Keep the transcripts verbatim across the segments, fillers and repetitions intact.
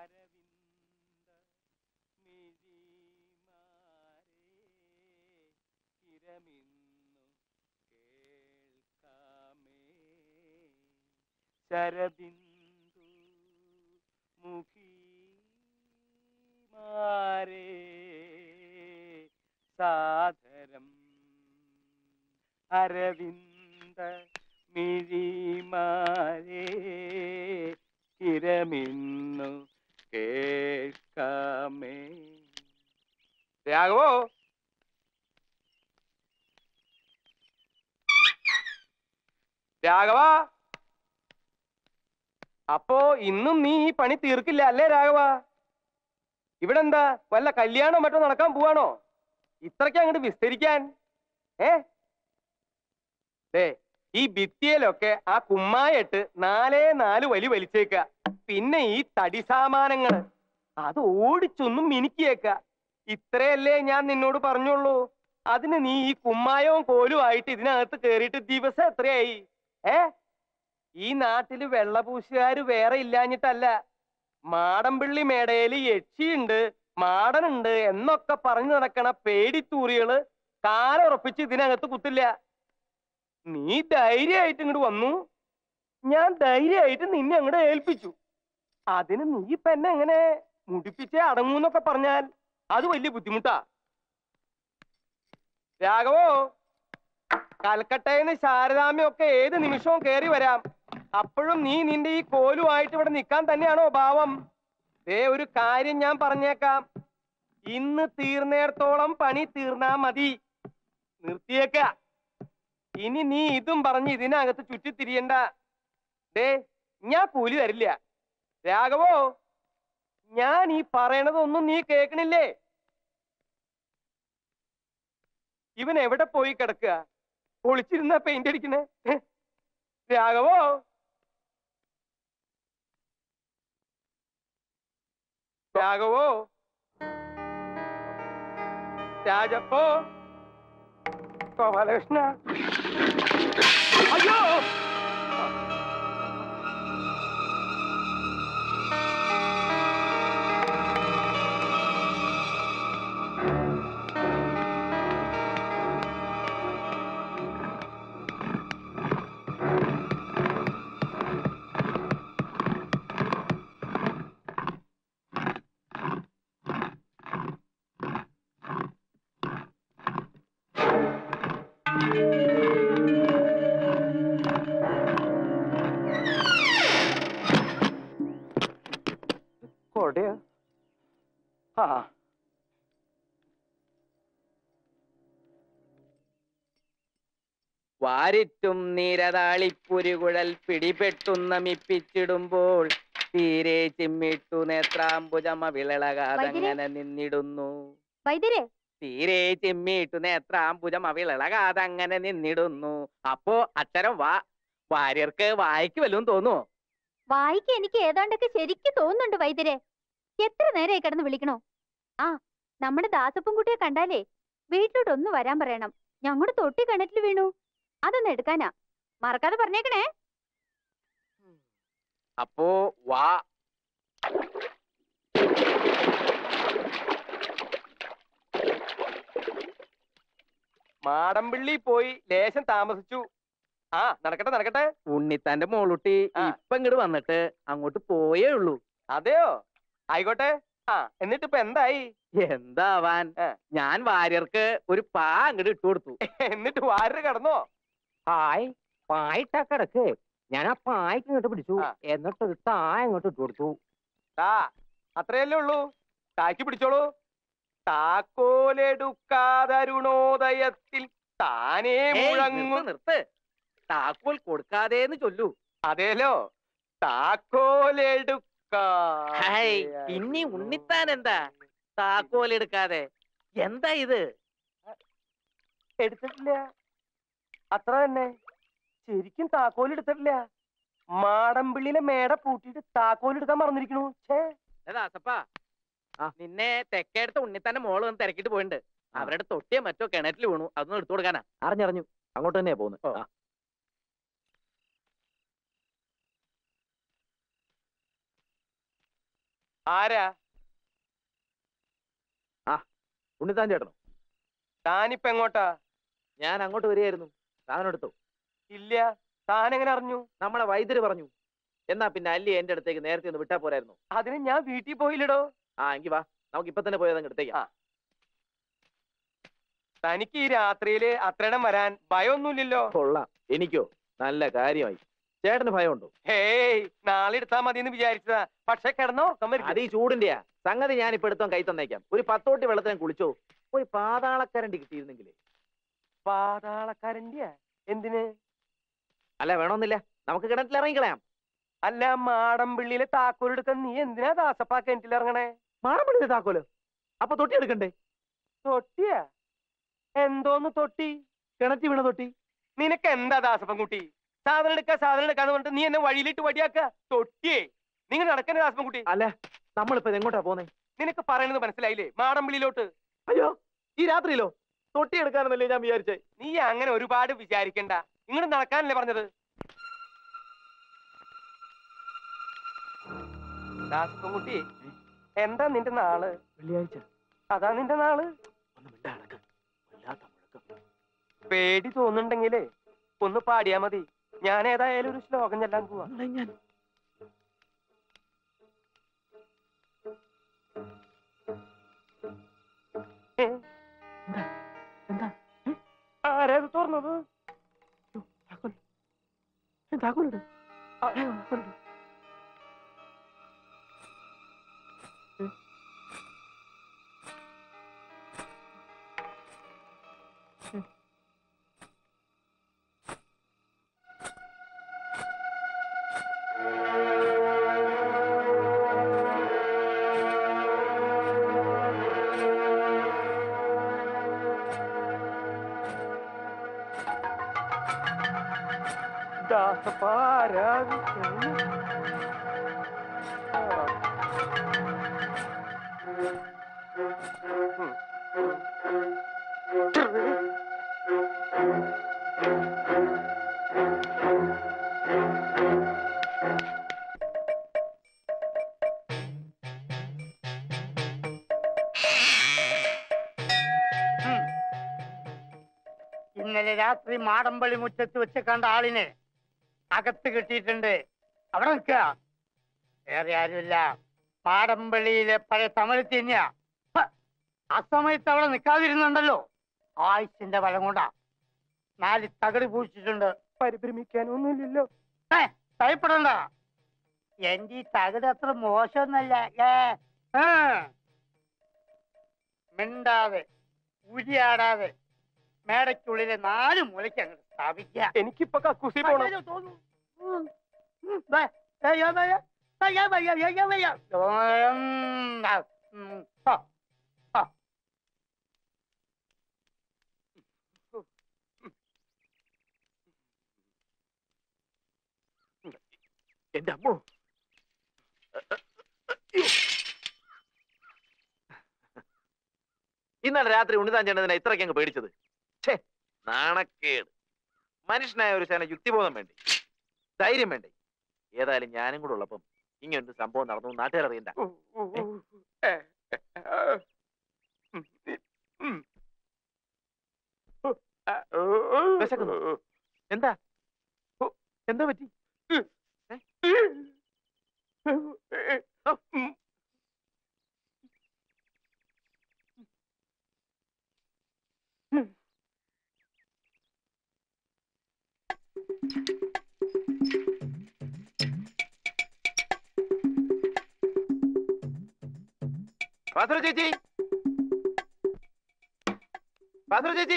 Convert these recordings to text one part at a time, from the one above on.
ശരബിന്ദു മുഖി മാരേ സാദരം അരവിന്ദ മിഴിമാരേ കിരമിന്നു കേൾക്കാമേ. രാഘവോ, രാഘവ, അപ്പോ ഇന്നും നീ ഈ പണി തീർക്കില്ല അല്ലേ രാഘവ? ഇവിടെ എന്താ വല്ല കല്യാണോ മറ്റോ നടക്കാൻ പോവാണോ ഇത്രയ്ക്ക് അങ്ങോട്ട് വിസ്തരിക്കാൻ? ഏ ദേ ഈ ഭിത്തിയിലൊക്കെ ആ കുമ്മായിട്ട് നാലേ നാല് വലി വലിച്ചേക്ക. പിന്നെ ഈ തടി സാമാനങ്ങള് അത് ഓടിച്ചൊന്നും മിനുക്കിയേക്ക. ഇത്രയല്ലേ ഞാൻ നിന്നോട് പറഞ്ഞുള്ളൂ. അതിന് നീ ഈ കുമ്മായവും കോലും ആയിട്ട് ഇതിനകത്ത് കേറിയിട്ട് ദിവസം എത്രയായി? ഏ ഈ നാട്ടില് വെള്ളപൂശുകാര് വേറെ ഇല്ലാഞ്ഞിട്ടല്ല. മാടമ്പിള്ളി മേടയില് യക്ഷിയുണ്ട്, മാടനുണ്ട് എന്നൊക്കെ പറഞ്ഞു നടക്കണ പേടിത്തൂറികള് കാലുറപ്പിച്ച് ഇതിനകത്ത് കുത്തില്ല. നീ ധൈര്യമായിട്ട് ഇങ്ങോട്ട് വന്നു, ഞാൻ ധൈര്യമായിട്ട് നിന്നെ അങ്ങോട്ട് ഏൽപ്പിച്ചു. അതിന് നീ ഇപ്പൊ എന്നെ എങ്ങനെ മുടിപ്പിച്ചേ അടങ്ങൂന്നൊക്കെ പറഞ്ഞാൽ അത് വലിയ ബുദ്ധിമുട്ടാ. രാഘവോ, കൽക്കട്ടയിന്ന് ശാരദാമ്മയൊക്കെ ഏത് നിമിഷവും കയറി വരാം. അപ്പോഴും നീ നിന്റെ ഈ കോലുമായിട്ട് ഇവിടെ നിൽക്കാൻ തന്നെയാണോ ഭാവം? ദേ ഒരു കാര്യം ഞാൻ പറഞ്ഞേക്കാം, ഇന്ന് തീർന്നേടത്തോളം പണി തീർന്നാ മതി. നിർത്തിയേക്ക. ഇനി നീ ഇതും പറഞ്ഞ് ഇതിനകത്ത് ചുറ്റിത്തിരിയണ്ട. ദേ ഞാൻ കൂലി തരില്ല. രാഘവോ, ഞാൻ ഈ പറയണതൊന്നും നീ കേൾക്കണില്ലേ? ഇവൻ എവിടെ പോയി കിടക്കുക? ഒളിച്ചിരുന്ന പെയിന്റ് അടിക്കണേ. രാഘവോ, രാഘവോ, രാജപ്പോ, ഗോപാലകൃഷ്ണ. അയ്യോ, കൊടയോ? ആ വാരിറ്റും നീരതാളിപ്പുരുകുഴൽ പിടിപെട്ടുന്ന മിപ്പിച്ചിടുമ്പോൾ തീരെ ചിമ്മിട്ടു നേത്രാംബുജമ വിളളകാതങ്ങനെ നിന്നിടുന്നു. തീരെ ചിമ്മിട്ടു നേത്രാംബുജമ വിളളകാതങ്ങനെ നിന്നിടുന്നു. അപ്പോ അത്തരം വാ വാര്യർക്ക് വായിക്ക് വല്ലതും തോന്നുവോ? വായിക്ക് എനിക്ക് ഏതാണ്ടൊക്കെ ശരിക്കും തോന്നുന്നുണ്ട് വൈദ്യരെ. എത്ര നേരമായി കിടന്ന് വിളിക്കണോ? ആ നമ്മുടെ ദാസപ്പൻകുട്ടിയെ കണ്ടാലേ വീട്ടിലോട്ട് ഒന്ന് വരാൻ പറയണം. ഞങ്ങളുടെ തൊട്ടി കിണറ്റിൽ വീണു, അതൊന്ന് എടുക്കാനാ. മറക്കാതെ പറഞ്ഞേക്കണേ. അപ്പോ വാ. മാടമ്പിള്ളി പോയി ലേശം താമസിച്ചു. ആ നടക്കട്ടെ നടക്കട്ടെ. ഉണ്ണിത്താന്റെ മോളുട്ടി ഇപ്പൊ ഇങ്ങോട്ട് വന്നിട്ട് അങ്ങോട്ട് പോയേ ഉള്ളൂ. അതെയോ? ആയിക്കോട്ടെ. ആ എന്നിട്ട് ഇപ്പൊ എന്തായി? എന്താവാൻ, ഞാൻ വാര്യർക്ക് ഒരു പാ അങ്ങോട്ട് ഇട്ടു കൊടുത്തു. എന്നിട്ട് വാര്യർ കിടന്നോ? പായ് പായിട്ടാ കിടക്ക്. ഞാൻ ആ പായ്ക്ക് ഇങ്ങോട്ട് പിടിച്ചു, എന്നിട്ടൊരു താ അങ്ങോട്ട് ഇട്ടു കൊടുത്തു. താ അത്രയല്ലേ ഉള്ളൂ? താക്കി പിടിച്ചോളൂ. താക്കോലെടുക്കാതരുണോദയത്തിൽ താനേ മുഴങ്ങു. നിർത്ത്. താക്കോൽ കൊടുക്കാതേന്ന് ചൊല്ലൂ. അതേലോ, താക്കോലെടുക്ക. പിന്നെ ഉണ്ണിത്താൻ എന്താ താക്കോൽ എടുക്കാതെ? എന്താ ഇത്? എടുത്തിട്ടില്ല, അത്ര തന്നെ. ശരിക്കും താക്കോൽ എടുത്തിട്ടില്ല. മാടമ്പിള്ളിയിലെ മേട പൂട്ടിയിട്ട് താക്കോൽ എടുക്കാൻ മറന്നിരിക്കണു. ദാസപ്പാ, നിന്നെ തെക്കേടുത്ത ഉണ്ണിത്താന്റെ മോള് വന്ന് തിരക്കിട്ട് പോയിട്ടുണ്ട്. അവരുടെ തൊട്ടിയോ മറ്റോ കിണറ്റിൽ വീണു, അതൊന്നും എടുത്തു കൊടുക്കാനാ. അറിഞ്ഞറിഞ്ഞു, അങ്ങോട്ട് തന്നെയാ പോകുന്നത്. ആരാ? ആ ഉണ്ണിത്താൻ ചേട്ടനോ? താനിപ്പ എങ്ങോട്ടാ? ഞാൻ അങ്ങോട്ട് വരികയായിരുന്നു. സാധനം എടുത്തോ? ഇല്ല. താൻ എങ്ങനെ അറിഞ്ഞു? നമ്മളെ വൈദ്യര് പറഞ്ഞു. എന്നാ പിന്നെ അല്ലി എന്റെ അടുത്തേക്ക് നേരത്തെ ഒന്ന് വിട്ടാ പോരായിരുന്നു? അതിന് ഞാൻ വീട്ടിൽ പോയില്ലടോ. ആ എങ്കി വാ, നമുക്ക് ഇപ്പൊ തന്നെ പോയത് അങ്ങ് എടുത്തേക്കാം. തനിക്ക് ഈ രാത്രിയില് അത്രയിടം വരാൻ ഭയമൊന്നുമില്ലല്ലോ? കൊള്ളാം. എനിക്കോ? നല്ല കാര്യമായി. ചേട്ടന് ഭയമുണ്ടോ? ഹേയ്, നാളെ എടുത്താ മതി എന്ന് വിചാരിച്ചതാ. പക്ഷെ കിടന്നോ അത് ഈ ചൂടിന്റെയാ സംഗതി. ഞാൻ ഇപ്പൊ എടുത്തോ കൈ തന്നേക്കാം. ഒരു പത്തോട്ടി വെള്ളത്തിന് കുളിച്ചോ. ഒരു പാതാളക്കരണ്ടി കിട്ടിയിരുന്നെങ്കിലേ. പാതാളക്കാരന്റെ എന്തിന്? അല്ല വേണമെന്നില്ല, നമുക്ക് കിണറ്റിൽ ഇറങ്ങിക്കളയാം. അല്ല, മാടമ്പിള്ളിയിലെ താക്കോലെടുക്കാൻ നീ എന്തിനാ ദാസപ്പാ കിണറ്റിലിറങ്ങണേ? മാടമ്പിള്ളിയിലെ താക്കോലോ? അപ്പൊ തൊട്ടി എടുക്കണ്ടേ? തൊട്ടിയാ? എന്തോന്ന് തൊട്ടി? കിണറ്റി വീണ തൊട്ടി. നിനക്ക് എന്താ ദാസപ്പൻകുട്ടി? സാധനം എടുക്ക സാധനം എടുക്കാന്ന് പറഞ്ഞിട്ട് നീ എന്നെ വഴിയിലിട്ട് വടിയാക്ക. തൊട്ടിയേ, നിങ്ങൾ നടക്കണേ ദാസപ്പൻകുട്ടി. അല്ല, നമ്മളിപ്പോ എങ്ങോട്ടാ പോന്നേ? നിനക്ക് പറയുന്നത് മനസ്സിലായില്ലേ? മാടമ്പിള്ളിയിലോട്ട്. അയ്യോ, ഈ രാത്രിയിലോ? തൊട്ടി എടുക്കാനെന്നല്ലേ ഞാൻ വിചാരിച്ചേ. നീ അങ്ങനെ ഒരുപാട് വിചാരിക്കണ്ട. ഇങ്ങോട്ട് നടക്കാനല്ലേ പറഞ്ഞത്? ദാസപ്പൻകുട്ടി, എന്താ നിന്റെ നാള്? വെള്ളിയാഴ്ച. അതാ നിന്റെ നാള്? പേടി തോന്നുന്നുണ്ടെങ്കിലേ ഒന്ന് പാടിയാ മതി. ഞാൻ ഏതായാലും ഒരു ശ്ലോകം ചെല്ലാൻ പോവാ. ഞാൻ എന്താ ആരാ ഇത് തുറന്നത്? താക്കോലിട്. ദാസപ്പാരാ? ഇന്നലെ രാത്രി മാടമ്പള്ളി മുറ്റത്ത് വെച്ച് കണ്ട ആളിനെ അകത്ത് കിട്ടിയിട്ടുണ്ട്. അവിടെ നിൽക്കുക. വേറെ ആരുമില്ല, മാടമ്പള്ളിയിലെ പഴയ തമിഴ് തന്നെയാ. ആ സമയത്ത് അവിടെ നിൽക്കാതിരുന്നുണ്ടല്ലോ, ആയുസിന്റെ ബലം കൊണ്ടാ. നാല് തകട് പൂച്ചിട്ടുണ്ട്. പരിഭ്രമിക്കാനൊന്നുമില്ലല്ലോ. ഏ ഭയപ്പെടണ്ട, എന്റെ ഈ തകട് അത്ര മോശമൊന്നല്ല. ഏ മിണ്ടാതെ ഉരിയാടാതെ മേടയ്ക്കുള്ളിലെ നാല് മൂലയ്ക്ക് അങ്ങോട്ട് സ്ഥാപിക്കുക. എനിക്കിപ്പൊ കക്കൂസി പോണം. എന്റെ അമ്മോ, ഇന്നലെ രാത്രി ഉണ്ണിതാൻ ചേട്ടനെ ഇത്രയ്ക്ക് അങ്ങ് പേടിച്ചത്. ഛേ, നാണക്കേട്. മനുഷ്യനായ ഒരു ശേന യുക്തിബോധം വേണ്ടേ, ധൈര്യം വേണ്ടേ? ഏതായാലും ഞാനും കൂടെ ഉള്ളപ്പം ഇങ്ങനൊരു സംഭവം നടന്നു നാട്ടുകാർ അറിയണ്ട. എന്താ എന്താ പറ്റി? പാത്ര ചേച്ചി, പാത്ര ചേച്ചി.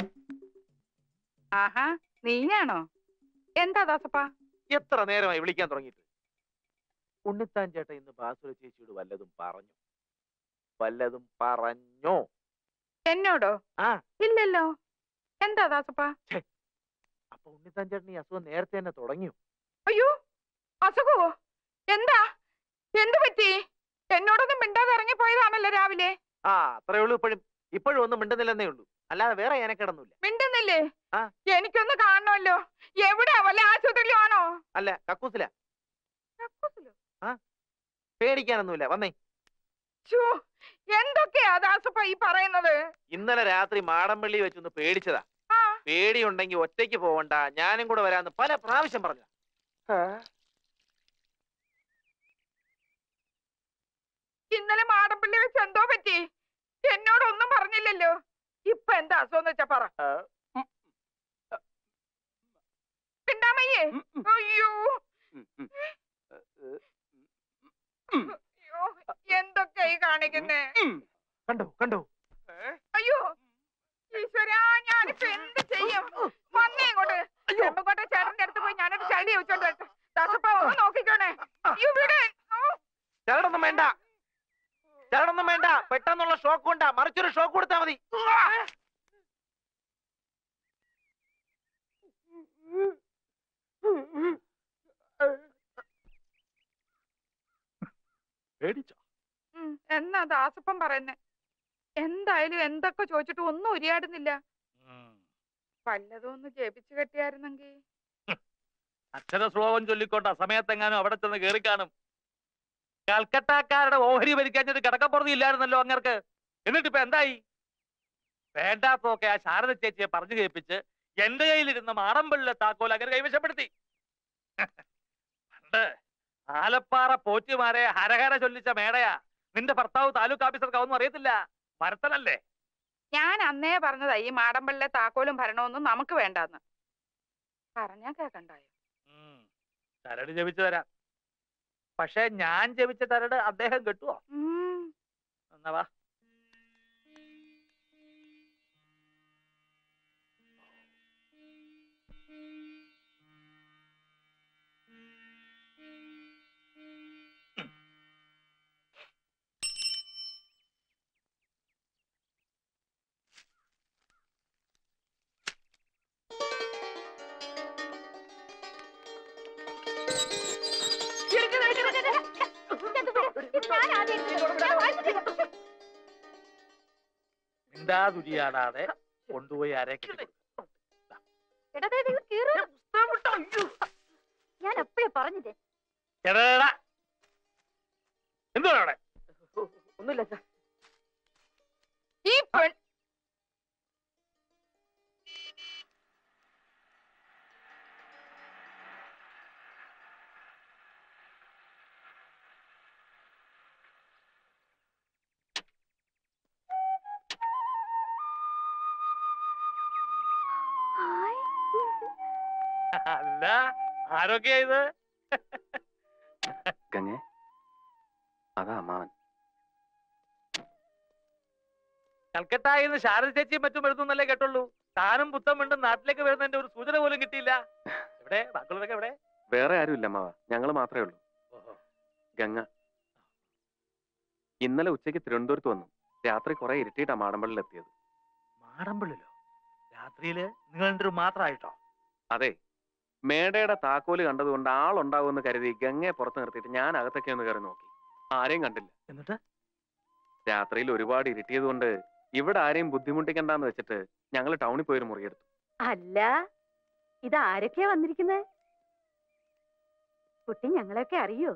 ആഹാ, നീയാണോ? എന്താ ദാസപ്പാ? എത്ര നേരമായി വിളിക്കാൻ തുടങ്ങിയിട്ട്? ഉണ്ണിത്താൻ ചേട്ട ഇന്ന് ബാസുര ചേച്ചിയോട് വല്ലതും പറഞ്ഞു? വല്ലതും പറഞ്ഞോ? എന്നോടോ? ആ ഇല്ലല്ലോ. എന്താ ദാസപ്പാ? അപ്പൊ ഉണ്ണിത്താൻ ചേട്ടൻ ഈ അസുഖം നേരത്തെ തന്നെ തുടങ്ങിയോ? അയ്യോ, അസുഖവോ? എന്താ? എന്തു പറ്റി? എന്നോടൊന്നും മിണ്ടാതെ ഇറങ്ങിപ്പോയതാണല്ലോ രാവിലെ. ആ അത്രേ ഉള്ളൂ. ഇപ്പോഴും ഇപ്പോഴും ഒന്നും മിണ്ടുന്നില്ലെന്നേ ഉള്ളൂ, അല്ലാതെ വേറെ ഞാനക്കിടന്നില്ല. മിണ്ടുന്നില്ലേ? ആ എനിക്കൊന്ന് കാണണമല്ലോ. എവിടെയാ? വല്ല ആശുപത്രിയിലും ആണോ? അല്ല, കക്കൂസില. കക്കൂസിലോ? ആ പേടിക്കാനൊന്നുമില്ല, വന്നേ. ഛോ, എന്തൊക്കെയാ ദാസപ്പ ഈ പറയുന്നത്? ഇന്നലെ രാത്രി മാടമ്പള്ളി വെച്ചൊന്ന് പേടിച്ചതാ. ആ, പേടിയുണ്ടെങ്കിൽ ഒറ്റയ്ക്ക് പോവണ്ട, ഞാനും കൂടെ വരാന്ന് പല പ്രാവശ്യം പറഞ്ഞു. ഇന്നലെ മാടമ്പള്ളി വെച്ച് എന്തോ പറ്റി? എന്നോടൊന്നും പറഞ്ഞില്ലല്ലോ. ഇപ്പൊ എന്താ അസുഖം വെച്ചാ പറ. പിണ്ടാമയ്യേ, അയ്യോ അയ്യോ, എന്തൊക്കെയാ ഈ കാണിക്കുന്നേ? കണ്ടോ കണ്ടോ? അയ്യോ ഈശ്വരാ, ഞാനിപ്പോ എന്ത് ചെയ്യും? വന്നേ ഇങ്ങോട്ട്. ചെമ്പക്കോട്ടെ ചേട്ടന്റെ അടുത്ത് പോയി ഞാനൊരു ചളി വെച്ചോണ്ട് വരട്ടെ. ദാസപ്പ ഒന്ന് നോക്കിക്കോണേ. ഇവിടെ ചരടൊന്നും വേണ്ട, ചരടൊന്നും വേണ്ട. പെട്ടെന്നുള്ള ഷോക്ക് കൊണ്ടാ, മറിച്ചൊരു ഷോക്ക് കൊടുത്താ മതി. പേടിച്ചോ? എന്നാ ദാസപ്പൻ പറയുന്നേ? എന്തായാലും എന്തൊക്കെ ചോദിച്ചിട്ട് ഒന്നും ഉരിയാടുന്നില്ല. വല്ലതും ഒന്ന് ജപിച്ചു കെട്ടിയായിരുന്നെങ്കിൽ. അക്ഷര ശ്ലോകം ചൊല്ലിക്കോട്ടെ, സമയത്തെങ്ങാനും അവിടെ ചെന്ന് കയറി കാണും. കൽക്കട്ടക്കാരുടെ ഓഹരി ഭരിക്കാഞ്ഞിട്ട് കിടക്കപ്പുറത്ത് ഇല്ലായിരുന്നല്ലോ അങ്ങർക്ക്. എന്നിട്ടിപ്പോ എന്തായി? വേണ്ടാത്തൊക്കെ ആ ശാരദ ചേച്ചിയെ പറഞ്ഞു കേൾപ്പിച്ച് എന്റെ കയ്യിലിരുന്ന മാടമ്പള്ളിലെ താക്കോൽ അങ്ങനെ കൈവശപ്പെടുത്തി. പണ്ട് ആലപ്പാറ പോറ്റുമാരെ ഹരഹര ചൊല്ലിച്ച മേടയാ. നിന്റെ ഭർത്താവ് താലൂക്ക് ഓഫീസർക്കാവൊന്നും അറിയത്തില്ല, മരത്തനല്ലേ. ഞാൻ അന്നേ പറഞ്ഞതാ ഈ മാടമ്പള്ളിലെ താക്കോലും ഭരണമൊന്നും നമുക്ക് വേണ്ടാന്ന്. പറഞ്ഞാ കേക്കണ്ടായോ? ചരട് ജപിച്ചു തരാം, പക്ഷെ ഞാൻ ജപിച്ച ചരട് അദ്ദേഹം കെട്ടുവോ? എന്നാ വാ. മിണ്ടാതുരിയാടാതെ കൊണ്ടുപോയി അരക്കി. ഞാൻ എപ്പോഴേ പറഞ്ഞില്ലേ? എന്തോ അവിടെ? ഒന്നുമില്ല സാർ. ഈ പെൺ അല്ല, ആരൊക്കെയാ ഇത്? ഗംഗേ, അതാ അമ്മാവൻ. കൽക്കട്ടായിന്ന് ശാരദ ചേച്ചിയും മറ്റും എഴുതുന്നല്ലേ കേട്ടുള്ളൂ. താനും പുത്തം വീണ്ടും നാട്ടിലേക്ക് വരുന്നതിന്റെ ഒരു സൂചന പോലും കിട്ടിയില്ല. എവിടെ ബാക്കിയുള്ളവരൊക്കെ എവിടെ? വേറെ ആരുമില്ല അമ്മാവ, ഞങ്ങള് മാത്രമേ ഉള്ളൂ. ഗംഗ ഇന്നലെ ഉച്ചയ്ക്ക് തിരുവനന്തപുരത്ത് വന്നു. രാത്രി കുറെ ഇരുട്ടിയിട്ടാ മാടമ്പള്ളിൽ എത്തിയത്. മാടമ്പള്ളിലോ? രാത്രിയില് നിങ്ങൾ രണ്ടുപേരും മാത്രമായിട്ടോ? അതെ, മേടയുടെ താക്കോല് കണ്ടതുകൊണ്ട് ആളുണ്ടാവുമെന്ന് കരുതി ഗംഗയെ പുറത്ത് നിർത്തിയിട്ട് ഞാൻ അകത്തൊക്കെ ഒന്ന് കയറി നോക്കി. ആരെയും കണ്ടില്ല. എന്നിട്ട് രാത്രിയിൽ ഒരുപാട് ഇരുട്ടിയത് കൊണ്ട് ഇവിടെ ആരെയും ബുദ്ധിമുട്ടിക്കണ്ടെന്ന് വെച്ചിട്ട് ഞങ്ങൾ ടൗണിൽ പോയൊരു മുറിയെടുത്തു. അല്ല, ഇത് ആരൊക്കെയാ വന്നിരിക്കുന്നത്? കുട്ടി ഞങ്ങളെയൊക്കെ അറിയോ?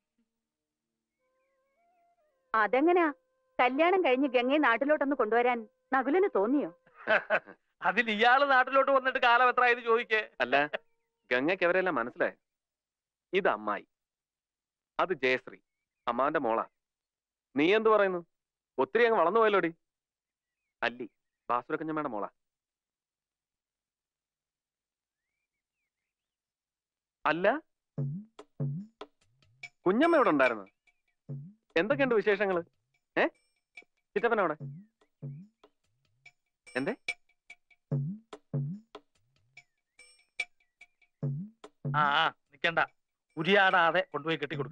അതെങ്ങനെയാ കല്യാണം കഴിഞ്ഞ് ഗംഗയെ നാട്ടിലോട്ടൊന്ന് കൊണ്ടുവരാൻ നകുലിന് തോന്നിയോ? അതിൽ ഇയാള് നാട്ടിലോട്ട് വന്നിട്ട് കാലം എത്രയായത് ചോദിക്കേ. അല്ല, ഗംഗയ്ക്ക് അവരെല്ലാം മനസ്സിലായി. ഇത് അമ്മായി, അത് ജയശ്രീ, അമ്മാവന്റെ മോളാ. നീ എന്തു പറയുന്നു? ഒത്തിരി അങ്ങ് വളർന്നു പോയല്ലോടി. അല്ലി, ബാസുരക്കഞ്ഞമ്മയുടെ മോളാ. അല്ല, കുഞ്ഞമ്മ ഇവിടെ ഉണ്ടായിരുന്നു. എന്തൊക്കെയുണ്ട് വിശേഷങ്ങള്? ഏ ചിറ്റപ്പനവിടെ എന്തേ? ആ ആ നിക്കണ്ട, ഉരിയാടാതെ കൊണ്ടുപോയി കെട്ടിക്കൊടുക്ക.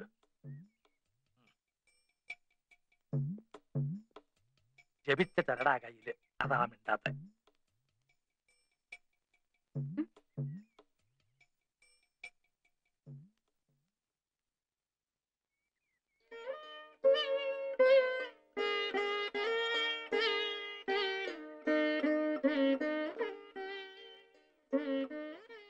ജപിച്ച ചരടാ കയ്യില്, അതാ മിണ്ടാത്ത.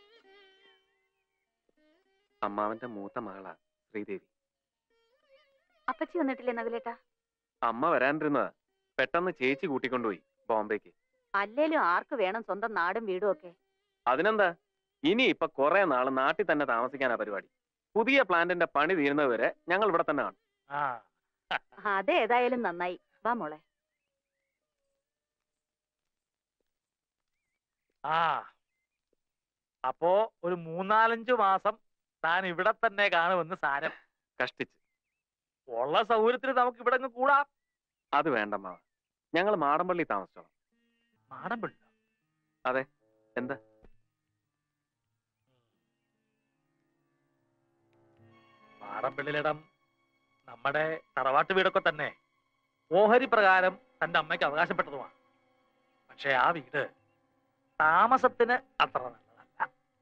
അമ്മാവന്റെ മൂത്ത മകളാ ശ്രീദേവി. അപ്പച്ചി വന്നിട്ടില്ലേ നകുലേട്ടാ? അമ്മ വരാനിരുന്നതാ, പെട്ടെന്ന് ചേച്ചി കൂട്ടിക്കൊണ്ടുപോയി ബോംബേക്ക്. അല്ലേലും ആർക്ക് വേണം സ്വന്തം നാടും വീടും ഒക്കെ? അതിനെന്താ, ഇനി ഇപ്പൊ കുറെ നാള് നാട്ടിൽ തന്നെ താമസിക്കാനാ പരിപാടി. പുതിയ പ്ലാന്റിന്റെ പണി തീരുന്നവരെ ഞങ്ങൾ ഇവിടെ തന്നെ കാണും. ആ അതേതായാലും നന്നായി. വാ മോളെ. ആ അപ്പോ ഒരു മൂന്നാലഞ്ചു മാസം താൻ ഇവിടെ തന്നെ കാണുമെന്ന് സാരം. കഷ്ടിച്ച്. ഉള്ള സൗകര്യത്തിന് നമുക്ക് ഇവിടെ അങ്ങ് കൂടാം. അത് വേണ്ടമ്മ, ഞങ്ങൾ മാടമ്പള്ളി താമസിച്ചോളാം. മാടമ്പള്ളി? അതെ. എന്താ? മാടമ്പള്ളിയിലിടം നമ്മുടെ തറവാട്ട് വീടൊക്കെ തന്നെ ഓഹരി പ്രകാരം തന്റെ അമ്മയ്ക്ക് അവകാശപ്പെട്ടതുമാണ്. പക്ഷെ ആ വീട് താമസത്തിന് അത്ര നല്ലതല്ല.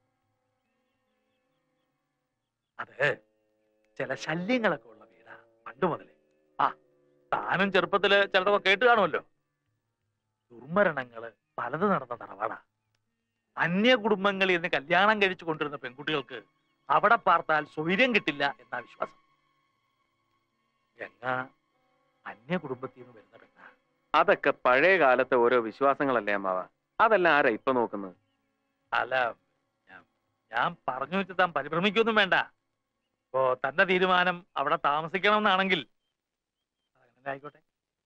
അത് ചില ശല്യങ്ങളൊക്കെ ഉള്ള വീടാ പണ്ട് മുതലേ. ആ താനും ചെറുപ്പത്തില് ചിലതൊക്കെ കേട്ട് കാണുമല്ലോ. ദുർമരണങ്ങള് പലത് നടന്ന തറവാടാ. അന്യ കുടുംബങ്ങളിൽ നിന്ന് കല്യാണം കഴിച്ചു കൊണ്ടിരുന്ന പെൺകുട്ടികൾക്ക് അവിടെ പാർത്താൽ സ്വൈര്യം കിട്ടില്ല എന്നാ വിശ്വാസം. ഗംഗ അന്യ കുടുംബത്തിൽ നിന്ന് വരുന്ന പെണ്ണ. അതൊക്കെ പഴയ കാലത്തെ ഓരോ വിശ്വാസങ്ങളല്ലേ അമ്മാവ, അതെല്ലാം ആരാ ഇപ്പൊ നോക്കുന്നത്? അല്ല, ഞാൻ ഞാൻ പറഞ്ഞു വെച്ച് താൻ പരിഭ്രമിക്കൊന്നും വേണ്ട. ഇപ്പോ തന്റെ തീരുമാനം അവിടെ താമസിക്കണം എന്നാണെങ്കിൽ അങ്ങനെ ആയിക്കോട്ടെ.